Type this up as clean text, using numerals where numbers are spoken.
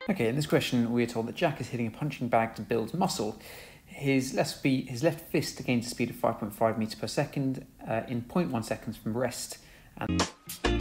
Okay, in this question we are told that Jack is hitting a punching bag to build muscle. His left fist gains a speed of 5.5 meters per second in 0.1 seconds from rest. And